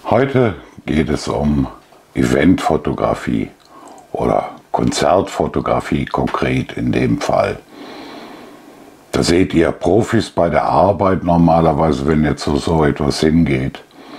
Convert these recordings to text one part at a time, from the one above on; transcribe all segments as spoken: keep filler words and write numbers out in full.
Heute geht es um Eventfotografie oder Konzertfotografie konkret in dem Fall. Da seht ihr Profis bei der Arbeit normalerweise, wenn ihr zu so etwas hingeht.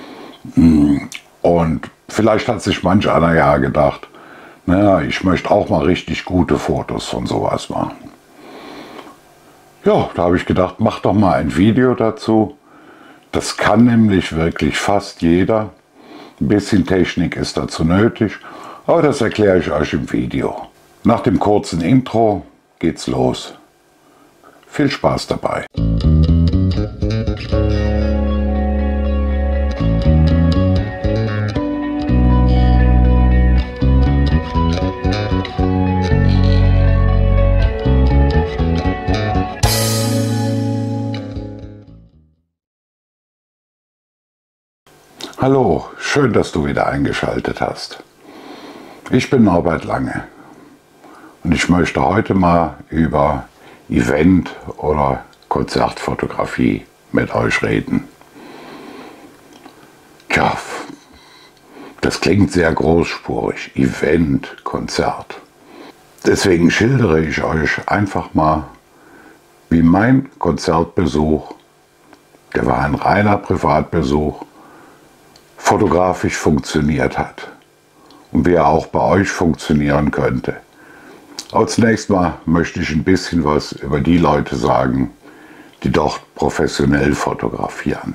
Und vielleicht hat sich manch einer ja gedacht, naja, ich möchte auch mal richtig gute Fotos von sowas machen. Ja, da habe ich gedacht, mach doch mal ein Video dazu. Das kann nämlich wirklich fast jeder. Ein bisschen Technik ist dazu nötig, aber das erkläre ich euch im Video. Nach dem kurzen Intro geht's los. Viel Spaß dabei. Hallo, schön, dass du wieder eingeschaltet hast. Ich bin Norbert Lange und ich möchte heute mal über Event- oder Konzertfotografie mit euch reden. Tja, das klingt sehr großspurig, Event, Konzert. Deswegen schildere ich euch einfach mal, wie mein Konzertbesuch, der war ein reiner Privatbesuch, fotografisch funktioniert hat und wie er auch bei euch funktionieren könnte. Aber zunächst mal möchte ich ein bisschen was über die Leute sagen, die dort professionell fotografieren.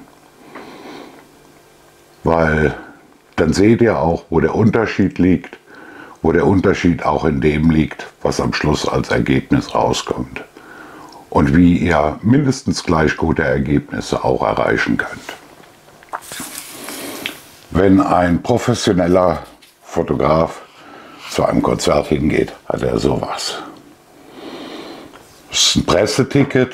Weil dann seht ihr auch, wo der Unterschied liegt, wo der Unterschied auch in dem liegt, was am Schluss als Ergebnis rauskommt. Und wie ihr mindestens gleich gute Ergebnisse auch erreichen könnt. Wenn ein professioneller Fotograf zu einem Konzert hingeht, hat er sowas. Das ist ein Presseticket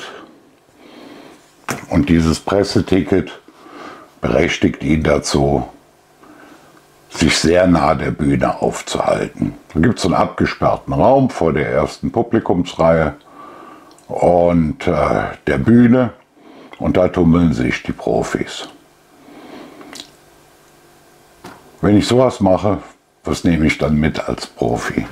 und dieses Presseticket berechtigt ihn dazu, sich sehr nah der Bühne aufzuhalten. Da gibt es einen abgesperrten Raum vor der ersten Publikumsreihe und äh, der Bühne und da tummeln sich die Profis. Wenn ich sowas mache, was nehme ich dann mit als Profi?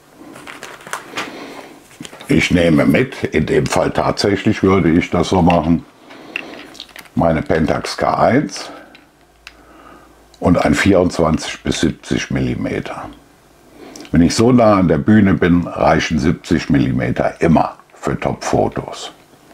Ich nehme mit, in dem Fall tatsächlich würde ich das so machen, meine Pentax K eins und ein vierundzwanzig bis siebzig Millimeter. Wenn ich so nah an der Bühne bin, reichen siebzig Millimeter immer für Top-Fotos.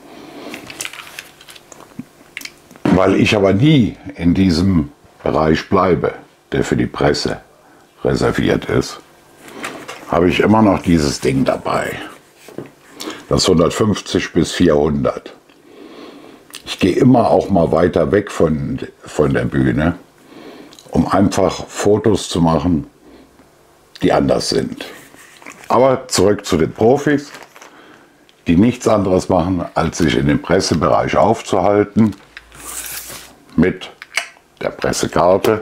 Weil ich aber nie in diesem Bereich bleibe, der für die Presse reserviert ist, habe ich immer noch dieses Ding dabei. Das hundertfünfzig bis vierhundert. Ich gehe immer auch mal weiter weg von, von der Bühne, um einfach Fotos zu machen, die anders sind. Aber zurück zu den Profis, die nichts anderes machen, als sich in dem Pressebereich aufzuhalten, mit der Pressekarte.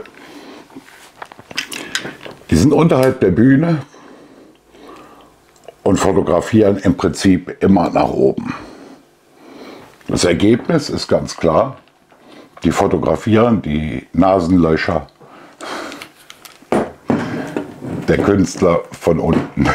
Die sind unterhalb der Bühne und fotografieren im Prinzip immer nach oben. Das Ergebnis ist ganz klar, die fotografieren die Nasenlöcher der Künstler von unten.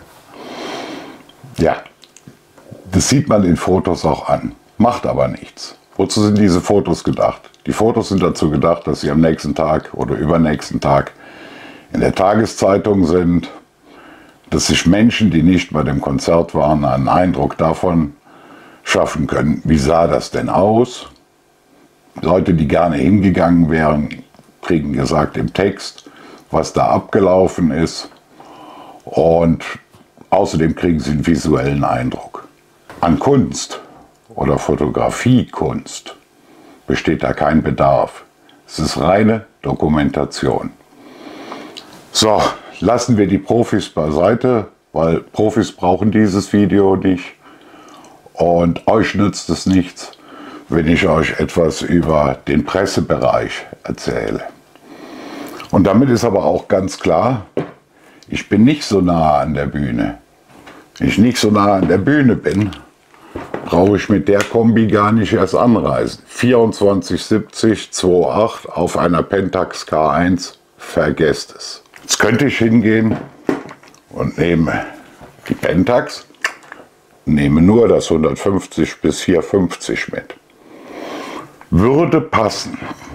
Ja, das sieht man in Fotos auch an, macht aber nichts. Wozu sind diese Fotos gedacht? Die Fotos sind dazu gedacht, dass sie am nächsten Tag oder übernächsten Tag in der Tageszeitung sind, dass sich Menschen, die nicht bei dem Konzert waren, einen Eindruck davon schaffen können, wie sah das denn aus. Leute, die gerne hingegangen wären, kriegen gesagt im Text, was da abgelaufen ist, und außerdem kriegen sie einen visuellen Eindruck. An Kunst oder Fotografiekunst besteht da kein Bedarf. Es ist reine Dokumentation. So, lassen wir die Profis beiseite, weil Profis brauchen dieses Video nicht und euch nützt es nichts, wenn ich euch etwas über den Pressebereich erzähle. Und damit ist aber auch ganz klar, ich bin nicht so nah an der Bühne. Wenn ich nicht so nah an der Bühne bin, brauche ich mit der Kombi gar nicht erst anreisen. vierundzwanzig siebzig zwei Komma acht auf einer Pentax K eins, vergesst es. Jetzt könnte ich hingehen und nehme die Pentax, nehme nur das hundertfünfzig bis vierhundertfünfzig mit. Würde passen,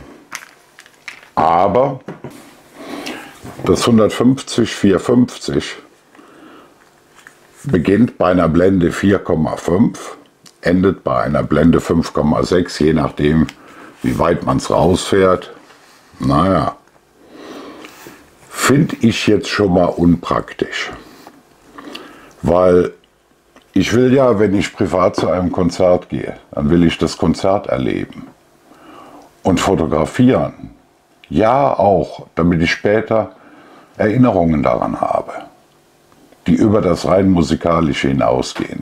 aber das hundertfünfzig vierhundertfünfzig beginnt bei einer Blende vier Komma fünf, endet bei einer Blende fünf Komma sechs, je nachdem, wie weit man es rausfährt. Naja, finde ich jetzt schon mal unpraktisch, weil ich will ja, wenn ich privat zu einem Konzert gehe, dann will ich das Konzert erleben und fotografieren. Ja, auch, damit ich später Erinnerungen daran habe, die über das rein musikalische hinausgehen.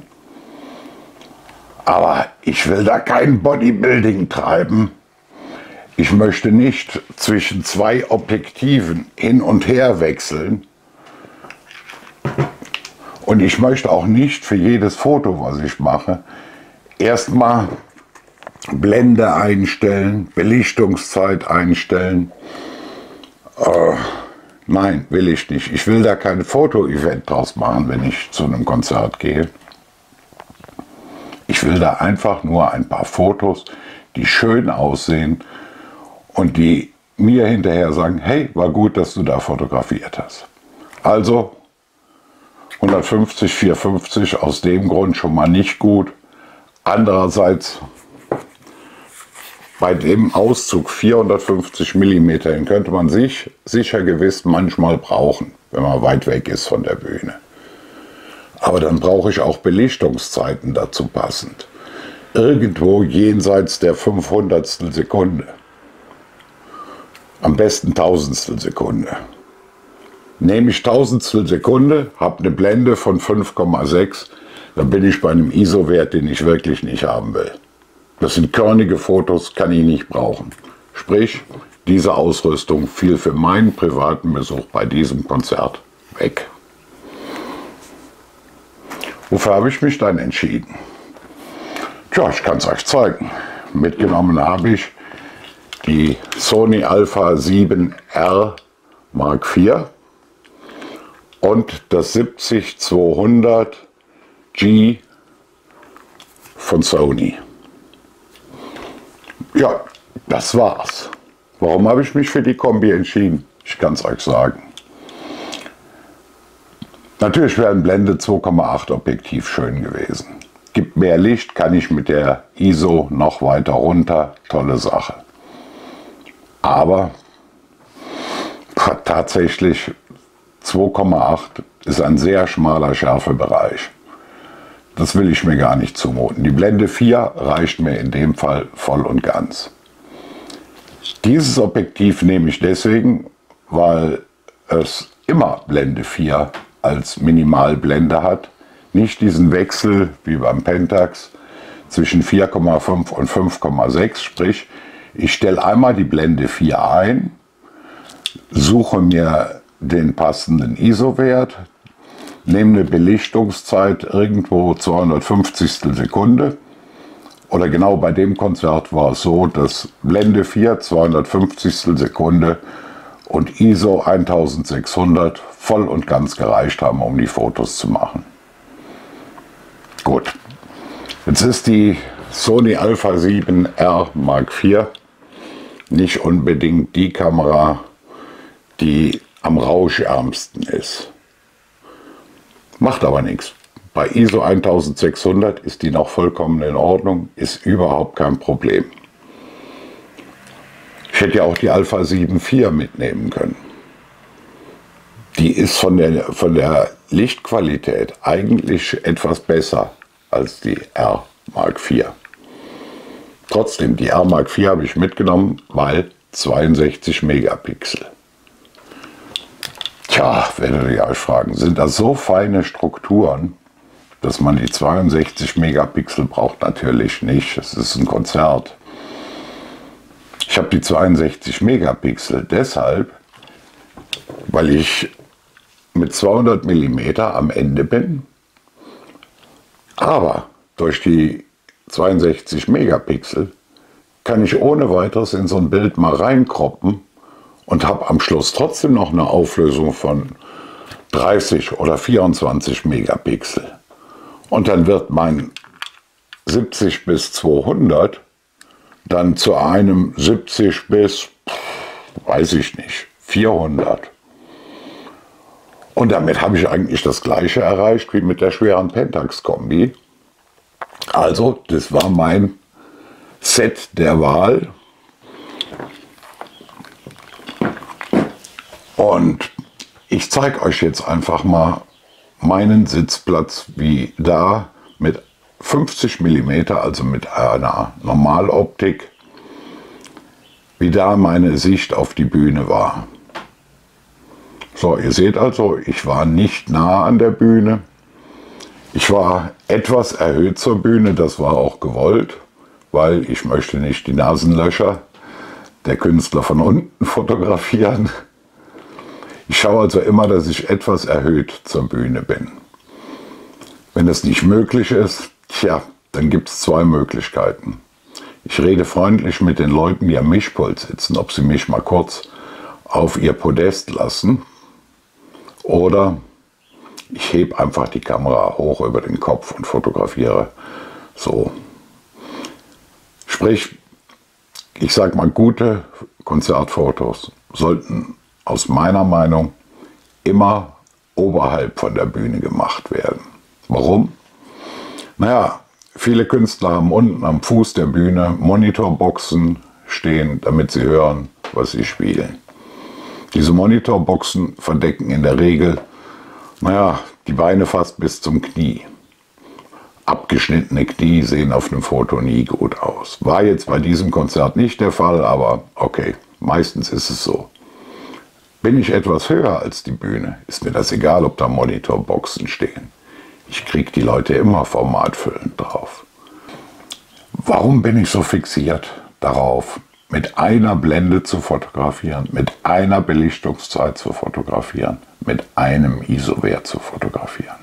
Aber ich will da kein Bodybuilding treiben. Ich möchte nicht zwischen zwei Objektiven hin und her wechseln. Und ich möchte auch nicht für jedes Foto, was ich mache, erstmal Blende einstellen, Belichtungszeit einstellen. Äh, nein, will ich nicht. Ich will da kein Foto-Event draus machen, wenn ich zu einem Konzert gehe. Ich will da einfach nur ein paar Fotos, die schön aussehen und die mir hinterher sagen, hey, war gut, dass du da fotografiert hast. Also hundertfünfzig vierhundertfünfzig aus dem Grund schon mal nicht gut. Andererseits bei dem Auszug vierhundertfünfzig Millimeter, den könnte man sich sicher gewiss manchmal brauchen, wenn man weit weg ist von der Bühne. Aber dann brauche ich auch Belichtungszeiten dazu passend. Irgendwo jenseits der fünfhundertstel Sekunde. Am besten Tausendstel Sekunde. Nehme ich Tausendstel Sekunde, habe eine Blende von fünf Komma sechs, dann bin ich bei einem I S O-Wert, den ich wirklich nicht haben will. Das sind körnige Fotos, kann ich nicht brauchen. Sprich, diese Ausrüstung fiel für meinen privaten Besuch bei diesem Konzert weg. Wofür habe ich mich dann entschieden? Tja, ich kann es euch zeigen. Mitgenommen habe ich die Sony Alpha sieben R Mark vier und das siebzig zweihundert G von Sony. Ja, das war's. Warum habe ich mich für die Kombi entschieden? Ich kann es euch sagen. Natürlich wäre ein Blende zwei Komma acht Objektiv schön gewesen. Gibt mehr Licht, kann ich mit der I S O noch weiter runter. Tolle Sache. Aber tatsächlich zwei Komma acht ist ein sehr schmaler Schärfebereich. Das will ich mir gar nicht zumuten. Die Blende vier reicht mir in dem Fall voll und ganz. Dieses Objektiv nehme ich deswegen, weil es immer Blende vier als Minimalblende hat. Nicht diesen Wechsel wie beim Pentax zwischen vier Komma fünf und fünf Komma sechs. Sprich, ich stelle einmal die Blende vier ein, suche mir den passenden I S O-Wert, nehme eine Belichtungszeit irgendwo zweihundertfünfzigstel Sekunde. Oder genau bei dem Konzert war es so, dass Blende vier zweihundertfünfzigstel Sekunde und I S O eintausendsechshundert voll und ganz gereicht haben, um die Fotos zu machen. Gut, jetzt ist die Sony Alpha sieben R Mark vier nicht unbedingt die Kamera, die am rauschärmsten ist. Macht aber nichts. Bei I S O eintausendsechshundert ist die noch vollkommen in Ordnung, ist überhaupt kein Problem. Ich hätte ja auch die Alpha sieben vier mitnehmen können. Die ist von der, von der Lichtqualität eigentlich etwas besser als die R Mark vier. Trotzdem, die R Mark vier habe ich mitgenommen, weil zweiundsechzig Megapixel. Tja, werdet ihr euch fragen, sind das so feine Strukturen, dass man die zweiundsechzig Megapixel braucht? Natürlich nicht, es ist ein Konzert. Ich habe die zweiundsechzig Megapixel deshalb, weil ich mit zweihundert Millimeter am Ende bin, aber durch die zweiundsechzig Megapixel, kann ich ohne weiteres in so ein Bild mal reinkroppen und habe am Schluss trotzdem noch eine Auflösung von dreißig oder vierundzwanzig Megapixel. Und dann wird mein siebzig bis zweihundert dann zu einem siebzig bis, weiß ich nicht, vierhundert. Und damit habe ich eigentlich das gleiche erreicht wie mit der schweren Pentax-Kombi. Also, das war mein Set der Wahl. Und ich zeige euch jetzt einfach mal meinen Sitzplatz, wie da mit fünfzig Millimeter, also mit einer Normaloptik, wie da meine Sicht auf die Bühne war. So, ihr seht also, ich war nicht nah an der Bühne. Ich war etwas erhöht zur Bühne, das war auch gewollt, weil ich möchte nicht die Nasenlöcher der Künstler von unten fotografieren. Ich schaue also immer, dass ich etwas erhöht zur Bühne bin. Wenn das nicht möglich ist, tja, dann gibt es zwei Möglichkeiten. Ich rede freundlich mit den Leuten, die am Mischpult sitzen, ob sie mich mal kurz auf ihr Podest lassen. Oder ich hebe einfach die Kamera hoch über den Kopf und fotografiere so. Sprich, ich sage mal, gute Konzertfotos sollten aus meiner Meinung immer oberhalb von der Bühne gemacht werden. Warum? Naja, viele Künstler haben unten am Fuß der Bühne Monitorboxen stehen, damit sie hören, was sie spielen. Diese Monitorboxen verdecken in der Regel, naja, die Beine fast bis zum Knie. Abgeschnittene Knie sehen auf einem Foto nie gut aus. War jetzt bei diesem Konzert nicht der Fall, aber okay, meistens ist es so. Bin ich etwas höher als die Bühne, ist mir das egal, ob da Monitorboxen stehen. Ich kriege die Leute immer formatfüllend drauf. Warum bin ich so fixiert darauf, mit einer Blende zu fotografieren, mit einer Belichtungszeit zu fotografieren, mit einem I S O-Wert zu fotografieren?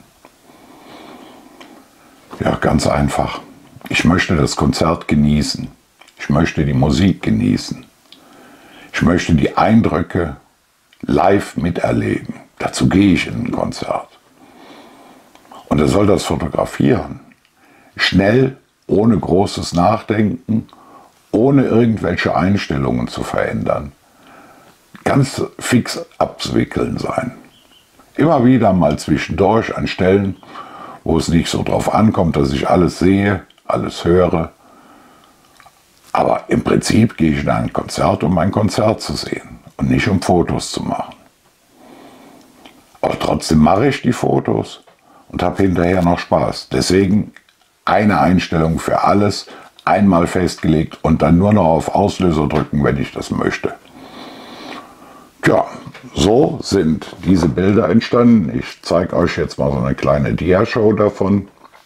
Ja, ganz einfach. Ich möchte das Konzert genießen. Ich möchte die Musik genießen. Ich möchte die Eindrücke live miterleben. Dazu gehe ich in ein Konzert. Und er soll das fotografieren. Schnell, ohne großes Nachdenken, ohne irgendwelche Einstellungen zu verändern. Ganz fix abzuwickeln sein. Immer wieder mal zwischendurch an Stellen, wo es nicht so drauf ankommt, dass ich alles sehe, alles höre. Aber im Prinzip gehe ich in ein Konzert, um ein Konzert zu sehen und nicht um Fotos zu machen. Aber trotzdem mache ich die Fotos und habe hinterher noch Spaß. Deswegen eine Einstellung für alles, einmal festgelegt und dann nur noch auf Auslöser drücken, wenn ich das möchte. Tja, so sind diese Bilder entstanden. Ich zeige euch jetzt mal so eine kleine Dia-Show davon.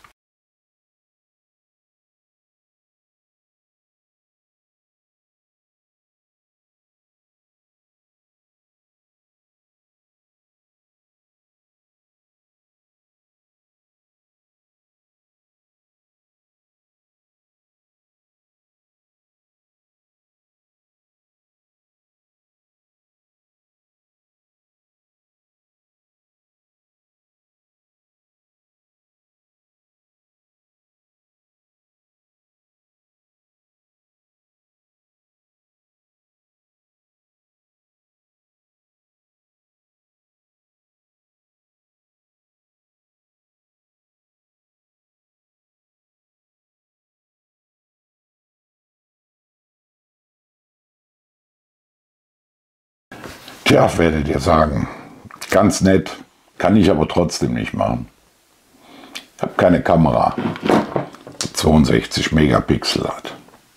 Tja, werdet ihr sagen, ganz nett, kann ich aber trotzdem nicht machen. Ich habe keine Kamera, die zweiundsechzig Megapixel hat.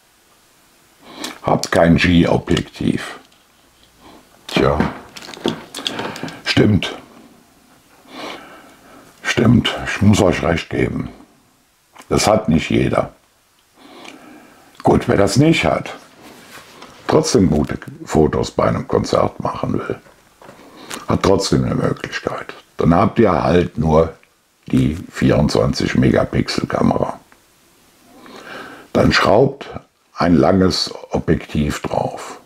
Habe kein G-Objektiv. Tja, stimmt. Stimmt, ich muss euch recht geben. Das hat nicht jeder. Gut, wer das nicht hat, trotzdem gute Fotos bei einem Konzert machen will, hat trotzdem eine Möglichkeit. Dann habt ihr halt nur die vierundzwanzig Megapixel Kamera. Dann schraubt ein langes Objektiv drauf.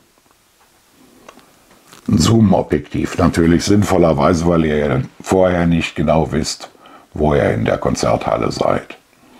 Ein Zoom-Objektiv, natürlich sinnvollerweise, weil ihr ja vorher nicht genau wisst, wo ihr in der Konzerthalle seid.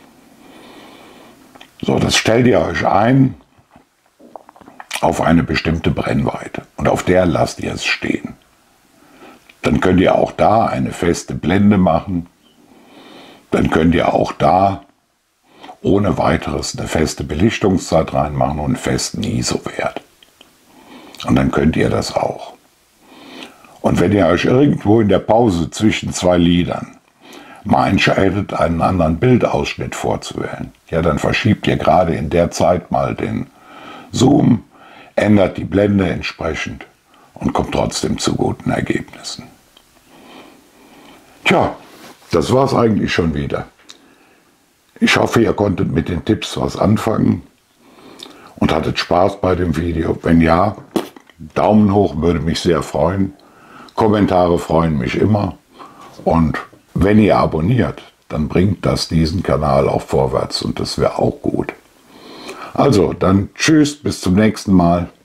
So, das stellt ihr euch ein auf eine bestimmte Brennweite und auf der lasst ihr es stehen. Dann könnt ihr auch da eine feste Blende machen. Dann könnt ihr auch da ohne weiteres eine feste Belichtungszeit reinmachen und einen festen I S O-Wert. Und dann könnt ihr das auch. Und wenn ihr euch irgendwo in der Pause zwischen zwei Liedern mal entscheidet, einen anderen Bildausschnitt vorzuwählen, ja, dann verschiebt ihr gerade in der Zeit mal den Zoom, ändert die Blende entsprechend und kommt trotzdem zu guten Ergebnissen. Tja, das war's eigentlich schon wieder. Ich hoffe, ihr konntet mit den Tipps was anfangen und hattet Spaß bei dem Video. Wenn ja, Daumen hoch würde mich sehr freuen. Kommentare freuen mich immer. Und wenn ihr abonniert, dann bringt das diesen Kanal auch vorwärts und das wäre auch gut. Also, dann tschüss, bis zum nächsten Mal.